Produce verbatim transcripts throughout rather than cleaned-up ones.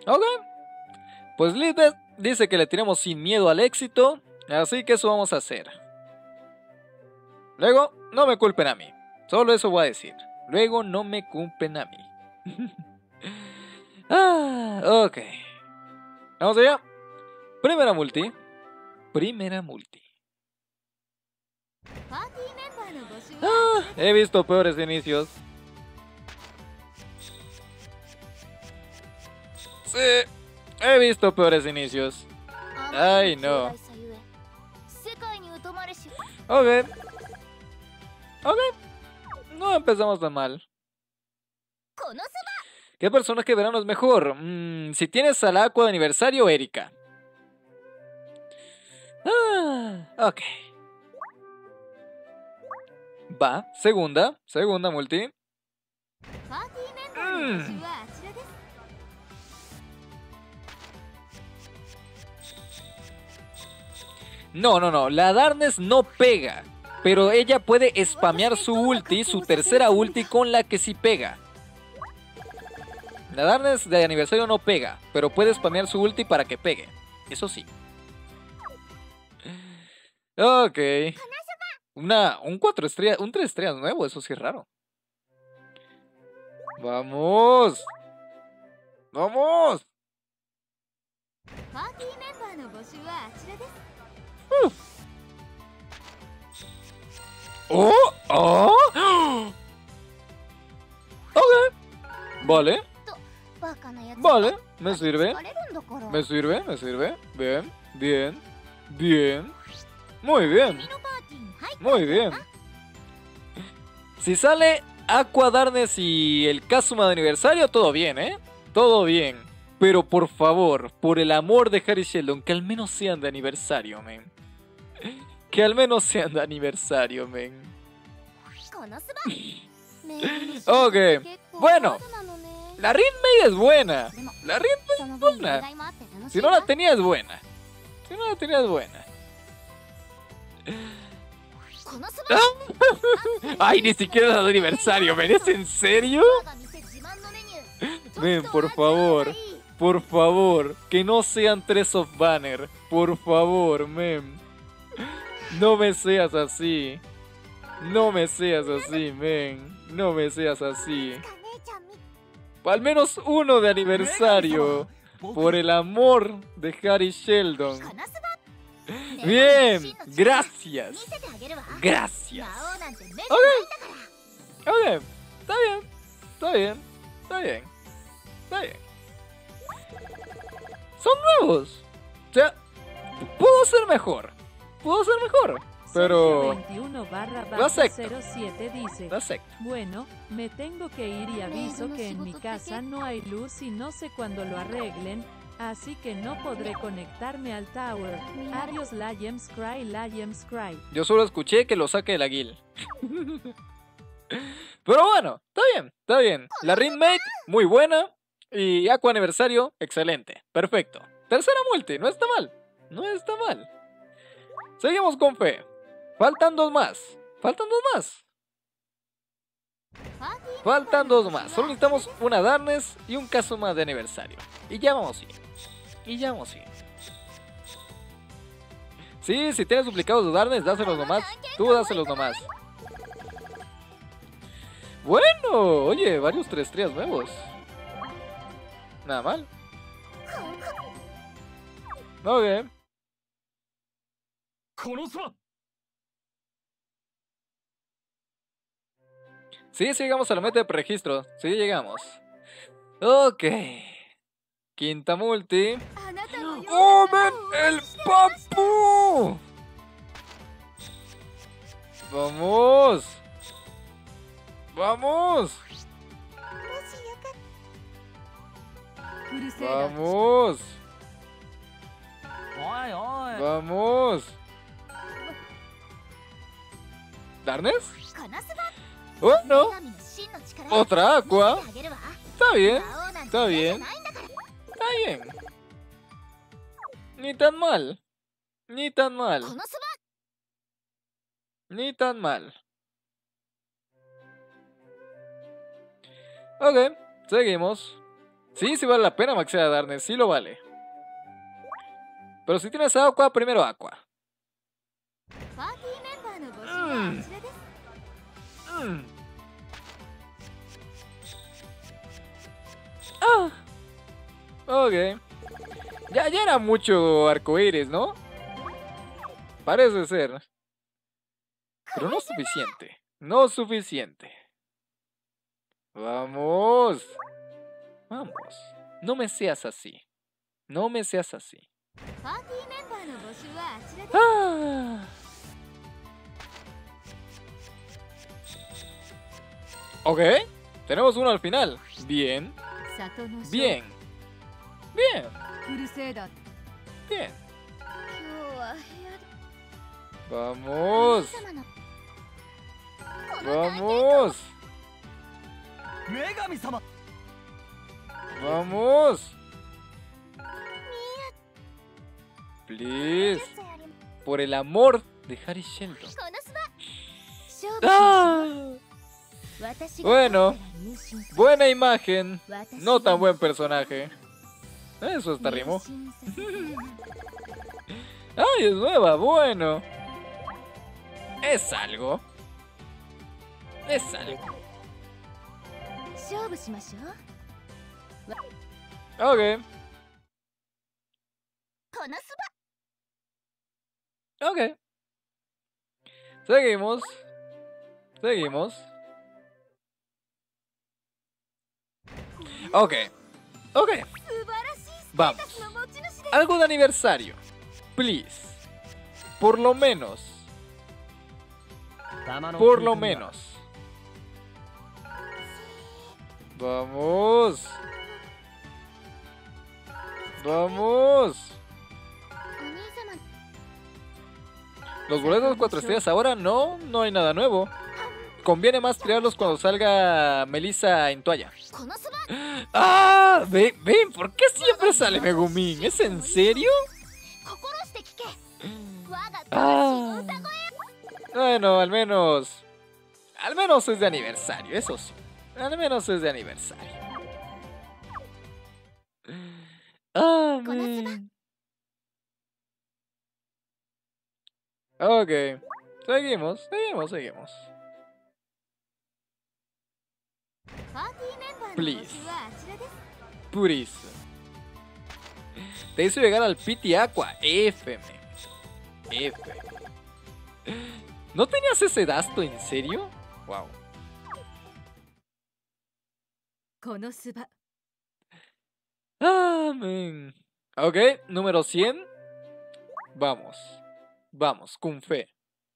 Ok. Pues Lisbeth dice que le tiremos sin miedo al éxito. Así que eso vamos a hacer. Luego, no me culpen a mí. Solo eso voy a decir. Luego, no me culpen a mí. Ah, ok. Vamos allá. Primera multi. Primera multi. Ah, he visto peores inicios. Sí, he visto peores inicios. Ay, no. Ok. Ok. No empezamos tan mal. ¿Qué personaje verano es mejor? Mm, si tienes al Aqua de aniversario, Erika. Ah, ok. Va, segunda, segunda multi. Mm. No, no, no, la Darkness no pega. Pero ella puede spamear su ulti, su tercera ulti con la que sí pega. La Darkness de aniversario no pega, pero puede spamear su ulti para que pegue. Eso sí. Ok. Una, un cuatro estrellas, un tres estrellas nuevo, eso sí es raro. ¡Vamos! ¡Vamos! Uf. ¡Oh! ¡Oh! Ok. Vale. Vale, me sirve. Me sirve, me sirve. Bien, bien, bien. Muy bien. Muy bien. Si sale Aqua Darkness y el Kazuma de aniversario, todo bien, ¿eh? Todo bien. Pero por favor, por el amor de Harry Sheldon, que al menos sean de aniversario, men. Que al menos sean de aniversario, men. Ok, bueno. La Rinmei es buena. La Rinmei es buena. Si no la tenía es buena. Si no la tenía es buena. Ay, ni siquiera es de aniversario, men. ¿Es en serio? Men, por favor. Por favor. Que no sean tres of banner. Por favor, men. No me seas así. No me seas así, men. No me seas así. Al menos uno de aniversario. Por el amor de Harry Sheldon. Bien, gracias. Gracias. Ok. Ok. Está bien. Está bien. Está bien. Está bien. Son nuevos. O sea, pudo ser mejor. Pudo ser mejor. Pero veintiuno barra lo acepto. cero siete dice, Lo acepto. bueno, me tengo que ir y aviso que en mi casa no hay luz y no sé cuándo lo arreglen, así que no podré conectarme al tower. Adiós Liams Cry, Liams Cry. Yo solo escuché que lo saque de la guild. Pero bueno, está bien, está bien. La Ringmate, muy buena. Y Aqua Aniversario, excelente. Perfecto. Tercera multi, no está mal. No está mal. Seguimos con fe. Faltan dos más. Faltan dos más. Faltan dos más. Solo necesitamos una Darkness y un Kazuma de aniversario. Y ya vamos bien. Y ya vamos bien. Sí, si tienes duplicados de Darkness, dáselos nomás. Tú dáselos nomás. Bueno, oye, varios tres estrellas nuevos. Nada mal. Ok. Sí, sí llegamos a la meta de preregistro. Sí llegamos. Ok. Quinta multi. ¡Oh, ven! ¡El papu! ¡Vamos! ¡Vamos! ¡Vamos! ¡Vamos! ¿Darkness? Bueno, otra Aqua. Está bien, está bien. Está bien. Ni tan mal. Ni tan mal. Ni tan mal. Ok, seguimos. Sí, sí vale la pena maxear a Darkness, sí lo vale. Pero si tienes Aqua, primero Aqua. Mm. Mm. Ah. Ok. Ya, ya era mucho arcoíris, ¿no? Parece ser. Pero no suficiente. No suficiente. Vamos. Vamos. No me seas así. No me seas así. Ah. Ok. Tenemos uno al final. Bien. Bien. Bien. Bien. Vamos. Vamos. Vamos. Please. Por el amor de Harry Sheldon. ¡Ah! Bueno, buena imagen. No tan buen personaje. Eso hasta rimó. ¡Ay, es nueva! Bueno. Es algo. Es algo. Ok. Ok. Seguimos. Seguimos. Ok. Ok. Vamos. Algo de aniversario. Please. Por lo menos. Por lo menos. Vamos. Vamos. Los boletos cuatro estrellas ahora no, no hay nada nuevo. Conviene más tirarlos cuando salga Melissa en toalla. ¡Ah! Ven, ven, ¿por qué siempre sale Megumin? ¿Es en serio? Ah. Bueno, al menos... Al menos es de aniversario, eso sí. Al menos es de aniversario. Ah, man. Ok. Seguimos, seguimos, seguimos. Please. Please. Te hizo llegar al Pity Aqua. F, man. F. ¿No tenías ese dasto en serio? Wow. Ah, man. Ok, número cien. Vamos. Vamos, con fe.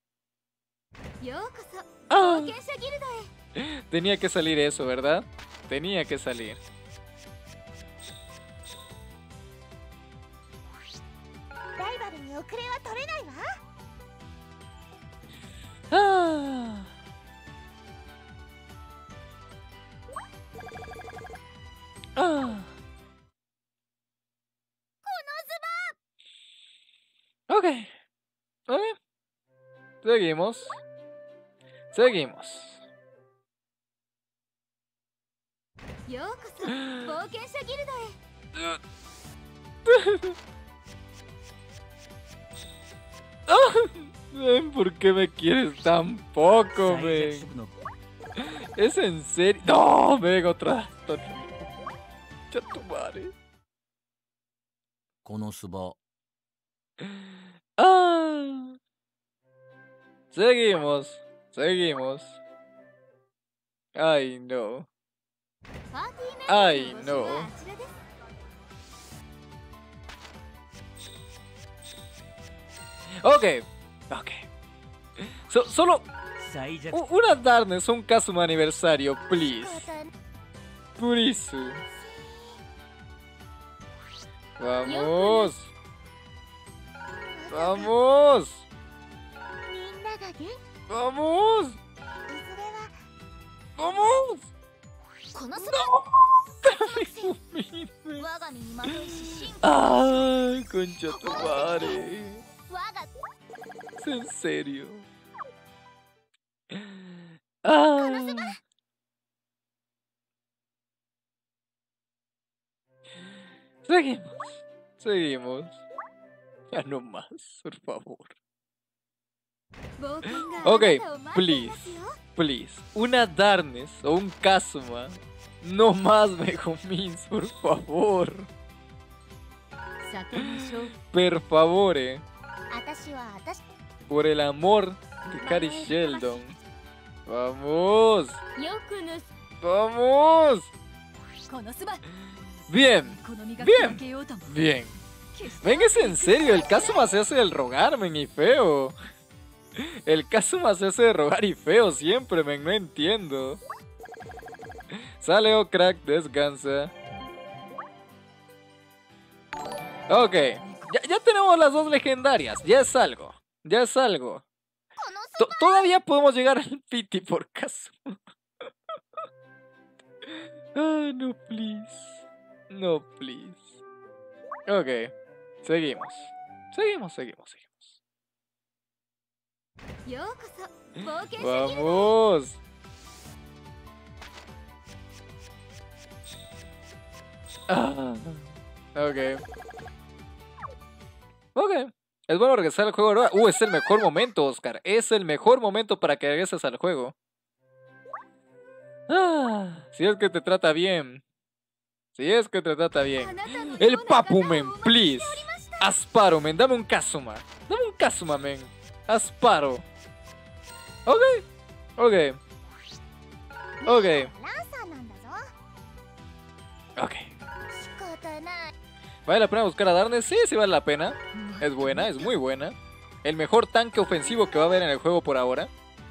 Ah. Tenía que salir eso, ¿verdad? Tenía que salir. Ah. Ah. Ok. Ok. Seguimos. Seguimos. ¿Por qué me quieres tan poco, men? ¿Es en serio? No, venga, otra. Ya tu madre. Ah. Seguimos. Seguimos. Ay, no. Ay, no. Ok, ok. So, solo una Darkness, un Kazuma aniversario, please. Please. Vamos. Vamos. Vamos. Vamos. No. Ay, concha tu madre. ¿Es en serio? Ah. Seguimos. Seguimos. Ya no más, por favor. Ok, please. Please. Una Darkness o un Kazuma. No más Megumins, por favor. Per favore. Por el amor de Cari Sheldon. Vamos. Vamos. Bien. Bien. Bien. Ven, es en serio. El Kazuma se hace del rogar, men, y feo. El Kazuma se hace de rogar y feo siempre, men. No entiendo. Sale, oh crack, descansa. Ok. Ya, ya tenemos las dos legendarias. Ya es algo. Ya es algo. T Todavía podemos llegar al pity por Kazuma. Ah, no, please. No, please. Ok. Seguimos. Seguimos, seguimos, seguimos. Vamos. Ah, ok. Ok. Es bueno regresar al juego ahora. Uh, es el mejor momento, Oscar. Es el mejor momento para que regreses al juego. Ah, si es que te trata bien. Si es que te trata bien. El Papu, men, please. Asparo, men, dame un Kazuma. Dame un Kazuma, men. Asparo. Ok. Ok. Ok. Ok. ¿Vale la pena buscar a Darkness? Sí, sí vale la pena. Es buena, es muy buena. El mejor tanque ofensivo que va a haber en el juego por ahora.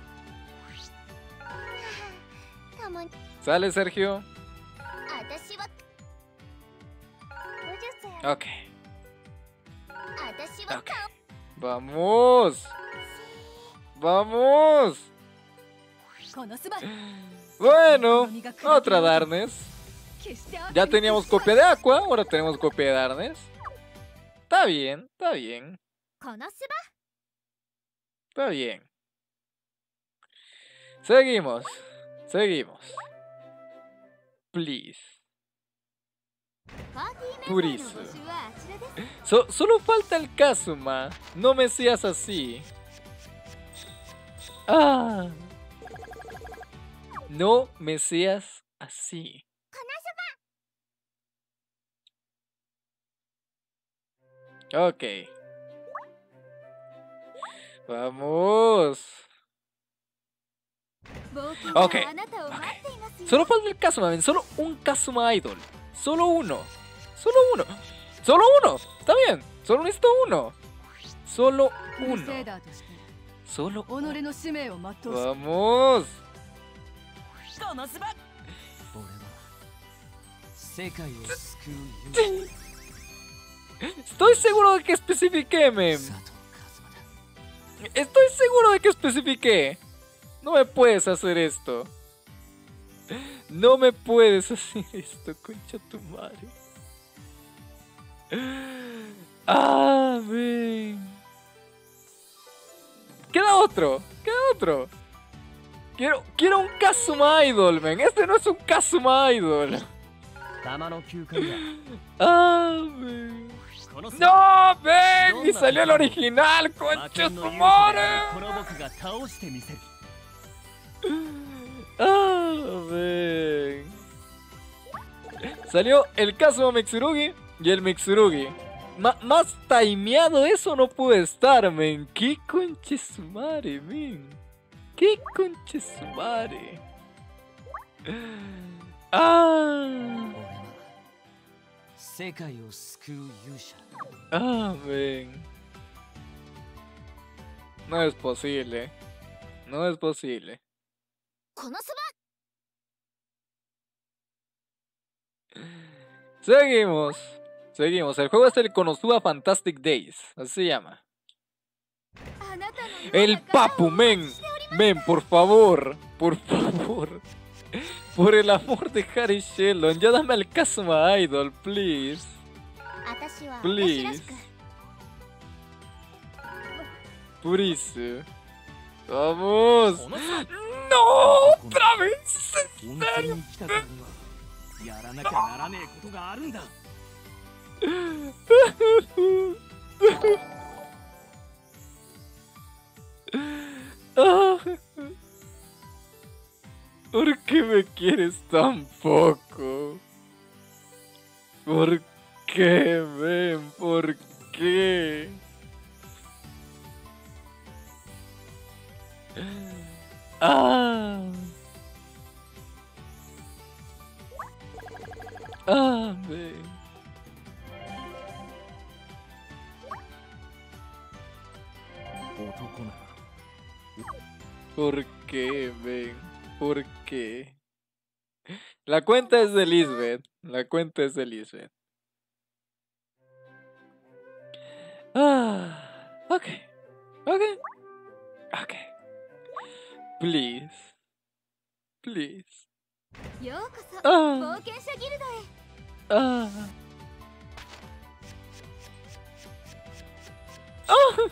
Sale, Sergio. Ok. Ok. Vamos. Vamos. Bueno, otra Darkness. Ya teníamos copia de Aqua, ahora tenemos copia de Darkness. Está bien, está bien. Está bien. Seguimos. Seguimos. Please. Purizo. So, solo falta el Kazuma. No me seas así. Ah. No me seas así. Ok. Vamos. Ok. Okay. Solo falta el Kazuma, ven. Solo un Kazuma Idol. Solo uno. Solo uno. Solo uno. Está bien. Solo necesito uno. Solo uno. Solo uno. Vamos. Estoy seguro de que especifiqué, mem. Estoy seguro de que especifiqué. No me puedes hacer esto. No me puedes hacer esto, concha tu madre. Ah, ven. Queda otro. Queda otro. Quiero, quiero un Kazuma Idol, men. Este no es un Kazuma Idol. Ah, ven. ¡No, ven! ¡Y salió el original, concha su madre! Ah, ven. Salió el Kazuma Mitsurugi y el Mitsurugi. Ma más timeado eso no puede estar, men. ¡Qué concha su madre, men! ¡Qué concha su madre! ¡Ah! Ah, ven. No es posible. No es posible. Seguimos. Seguimos. El juego es el Konosuba Fantastic Days. Así se llama. El Papu, men. Men, por favor. Por favor. Por el amor de Harry Sheldon, ya dame al Kazuma Idol, please. Please. Purizo. Vamos. ¡No! ¡Otra vez! ¿En serio? me quieres tan poco? ¿Por qué, ven? ¿Por qué? Ah. Ah, ven. ¿Por qué, ven? ¿Por qué? La cuenta es de Lisbeth. La cuenta es de Lisbeth. Ah, ok. Ok. Ok. Please. Please. Ah. Ah. Ah.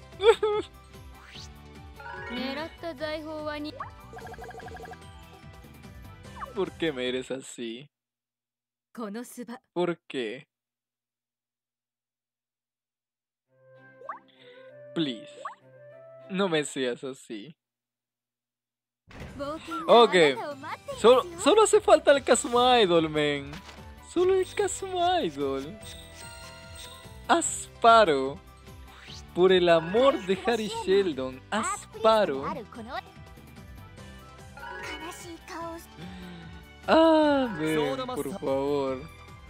¿Por qué me eres así? ¿Por qué? Please. No me seas así. Ok. Solo, solo hace falta el Kazuma Idol, men. Solo el Kazuma Idol. Asparo. Por el amor de Harry Sheldon. Asparo. Ah, men, por favor.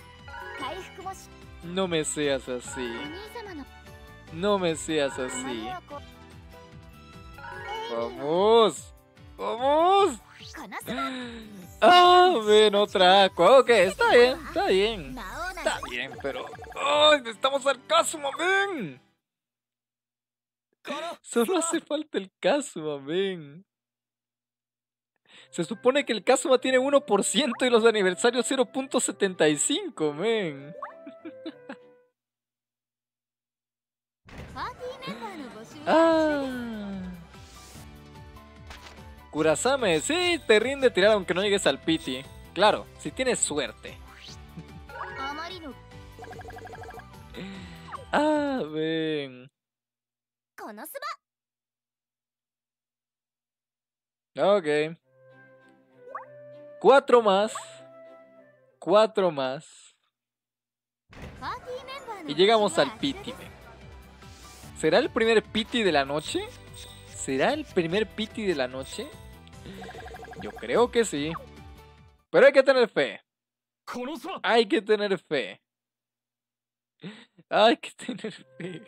No me seas así. No me seas así. Vamos. Vamos. Ah, ven, otra Aqua. Ok, está bien, está bien. Está bien, pero... ¡ay! Necesitamos al Kazuma, ven. Solo hace falta el Kazuma, ven. Se supone que el Kazuma tiene uno por ciento y los aniversarios cero punto setenta y cinco, men. Ah. Kurasame, sí, te rinde tirar aunque no llegues al pity. Claro, si tienes suerte. Ah, ven. Ok. Cuatro más. Cuatro más. Y llegamos al pity. ¿Será el primer pity de la noche? ¿Será el primer pity de la noche? Yo creo que sí. Pero hay que tener fe. Hay que tener fe. Hay que tener fe.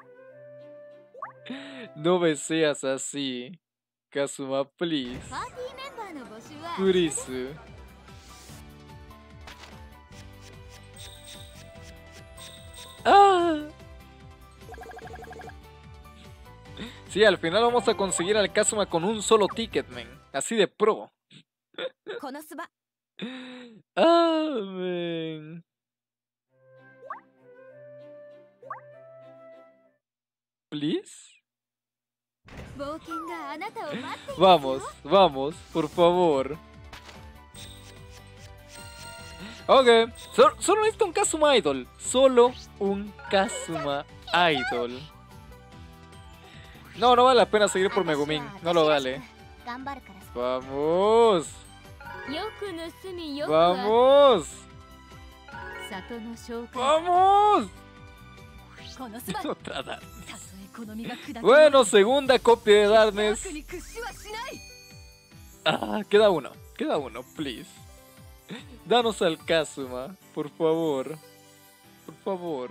No me seas así. Kazuma, please. Kurisu. ¡Ah! Sí, al final vamos a conseguir al Kazuma con un solo ticket, men. Así de pro. Ah, men. Please. Vamos, vamos, por favor. Ok, solo, solo necesito un Kazuma Idol. Solo un Kazuma Idol. No, no vale la pena seguir por Megumin. No lo vale. Vamos. Vamos. Vamos. Otra Darkness. Bueno, segunda copia de Darkness. Ah, queda uno. Queda uno, please. Danos al Kazuma, por favor. Por favor.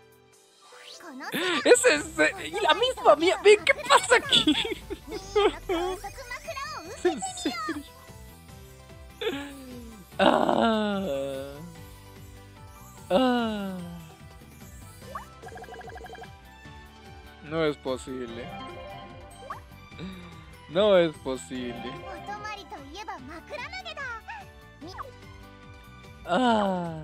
Es ese. Y la misma mía. ¿Qué pasa aquí? ¿Es en serio? Ah. Ah. No es posible. No es posible. Ah.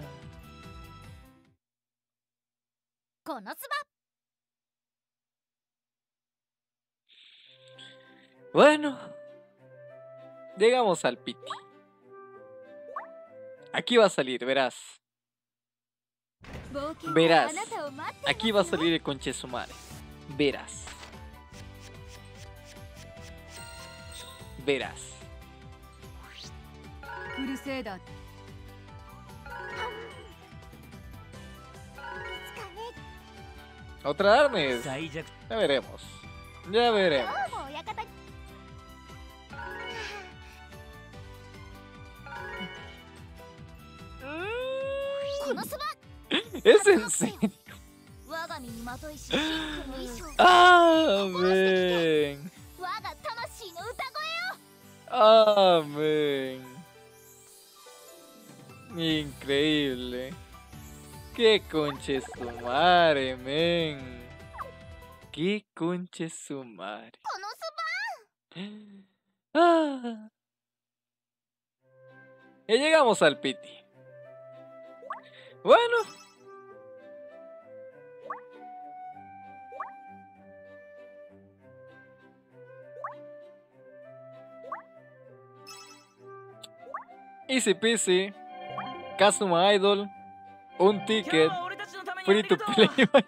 Bueno, llegamos al pity. Aquí va a salir, verás. Verás. Aquí va a salir el Conchesumare. Verás. Verás. クルセイダー。 Otra Arnes. Ya veremos. Ya veremos. ¿Es en serio? Amén. Amén. Increíble. Qué conche su madre, men. Qué conche su madre. Ah. Y llegamos al piti. Bueno. Easy peasy. Kazuma Idol. Un ticket. Free to play.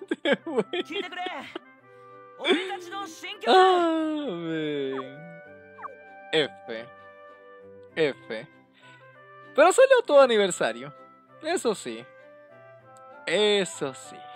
Ah, F. F. Pero salió todo aniversario. Eso sí. Eso sí.